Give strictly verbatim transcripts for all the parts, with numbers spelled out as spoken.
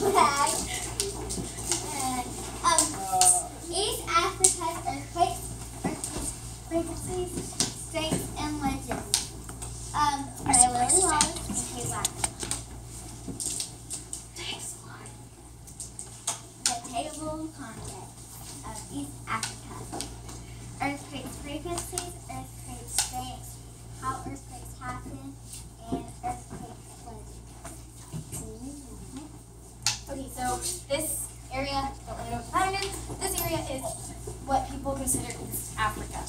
flag. And, um, East Africa's earthquakes, earthquakes, frequencies, strengths, and legends. Um, by Lily Wallace and Kate Wagner. The table context of East Africa. Earthquakes frequencies, earthquake strengths, how earthquakes happen, and earthquake legends. Okay, so this area, don't really know what the pattern is, this area is what people consider East Africa.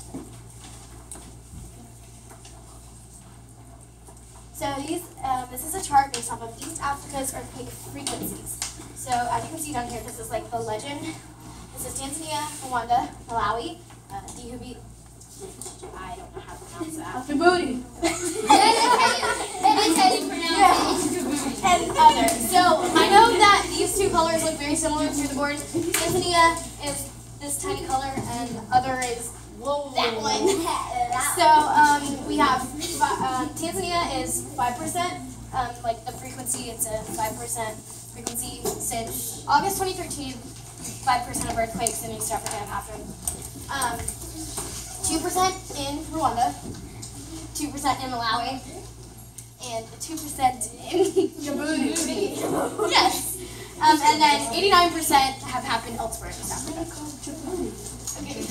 So these, um, this is a chart based off of East Africa's earthquake frequencies. So as you can see down here, this is like the legend. This is Tanzania, Rwanda, Malawi, uh, Djibouti. I don't know how to pronounce that. Djibouti. That is how you pronounce Yeah. And others. So I know that these two colors look very similar to the board. Tanzania is this tiny color, and other is whoa, that one. So um, we have um, Tanzania is five percent, um, like the frequency. It's a five percent frequency since August twenty thirteen. Five percent of earthquakes in East Africa have happened. Um, Two percent in Rwanda, two percent in Malawi, and two percent in Djibouti. Yes. Um, and then eighty-nine percent have happened elsewhere in East Africa. Okay.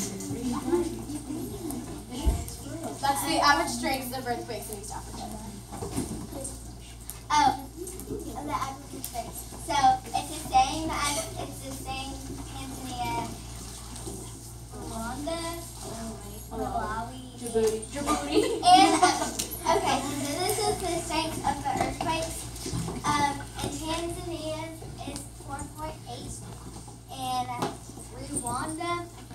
That's the average strength of earthquakes in East Africa. Oh, the African strengths. So it's the same as it's the same Tanzania, Rwanda, Malawi, Djibouti. Djibouti. and uh, okay. So this is the strength of the earthquakes. Um, and Tanzania is four point eight, and Rwanda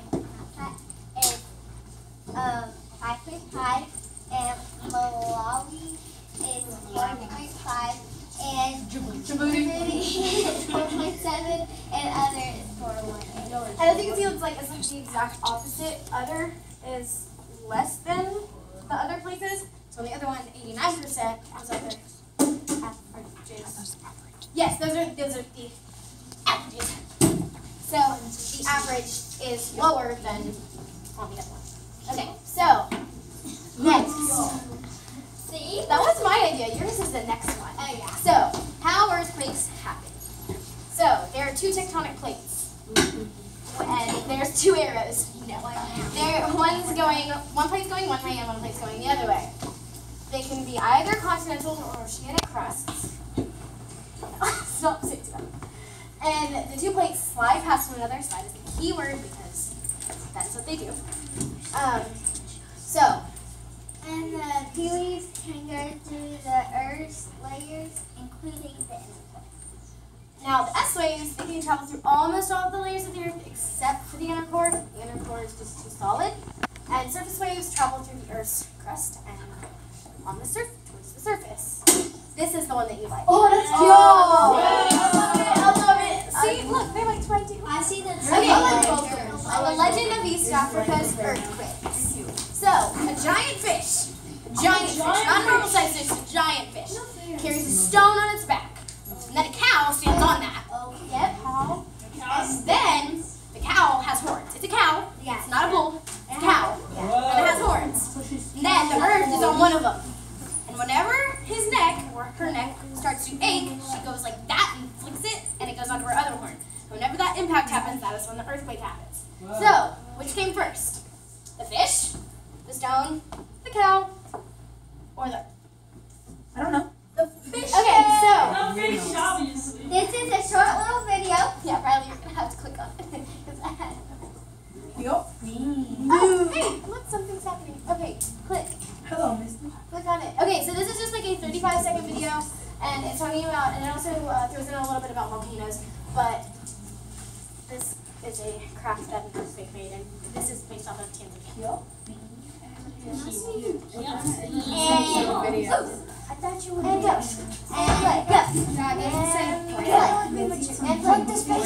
is um five point five, and Malawi is four point five, and Djibouti. is four point seven, and other is four point eight. And as you can see, it's like it's like the exact opposite. Other is less than the other places. So on the other one, eighty-nine percent is other averages. Yes, those are those are the averages. So the average is lower than on the other one. Okay, so next. See? That was my idea. Yours is the next one. Oh yeah. So, how earthquakes happen. So, there are two tectonic plates. And there's two arrows. No. There, one's going, one plate's going one way and one plate's going the other way. They can be either continental or oceanic crusts. Stop sitting together. And the two plates slide past one another. Slide is the key word because that's what they do. Um, so, And the tea leaves can go through the Earth's layers, including the inner core. now the S waves, they can travel through almost all of the layers of the Earth except for the inner core. The inner core is just too solid. And surface waves travel through the Earth's crust and on the surface, towards the surface. This is the one that you like. Oh, that's cute. Oh, I love it. I love it. See, look, they like twenty-two. I see the Okay, the legend of East Africa's earthquakes. So, a giant fish, a giant fish, not a normal sized fish, a giant fish, carries a stone on its back. And then a cow stands on that. Yep. And then the cow has horns. It's a cow. Yeah. It's not a bull. It's a cow. And it has horns. And then the earth is on one of them. And whenever his neck or her neck starts to ache, she goes like that and flicks it, and it goes onto her other horn. And whenever that impact happens, that is when the earthquake happens. So, which came first? The fish, the stone, the cow, or the... I don't know. The fish. Okay, so... This is a short little video. Yeah, Riley, you're going to have to click on it. 'Cause I had- Yup. Oh, hey, look, something's happening. Okay, click. Hello, mister. Click on it. Okay, so this is just like a thirty-five second video, and it's talking about, and it also uh, throws in a little bit about volcanoes, but this is a craft that an earthquake made, and this is based off of Tanzania. Yup. And, Video. I thought you would and go. And play. Go. And play. And play.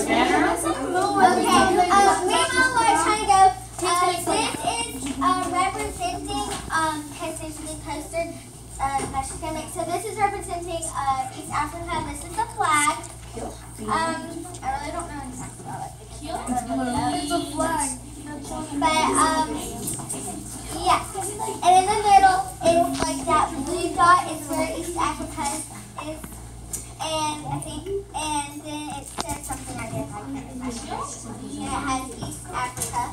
Okay, um, me and Mom are trying to go. Uh, this is uh, representing, um, because there's the poster, uh, that's gonna make, so this is representing uh, East Africa. This is the flag. Um, I really don't know exactly about it. It's a flag. But um, yeah. And in the middle is like that blue dot is where East Africa is, and I think, and then it says something I guess I can't remember. And it has East Africa.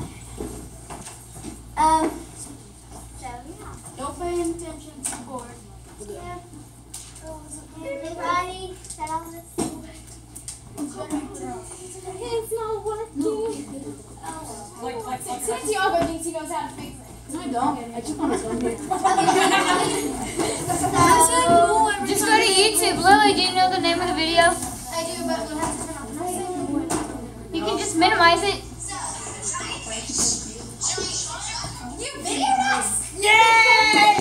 Um. So yeah. Don't pay attention to the board. Yeah. Everybody, set on the It's not working. Like, like, like. Santiago thinks he knows how to fix it. No, I don't. I just want to come here. Just go to YouTube. Lily, do you know the name of the video? I do, but we'll have to turn off the mic. You can just minimize it. You videoed us? Yay!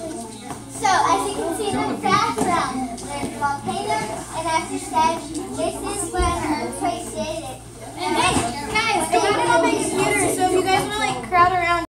So, as you can see in the background, there's a volcano, and as you said, this